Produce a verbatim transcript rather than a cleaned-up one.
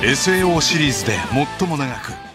エスエーオー シリーズで最も長く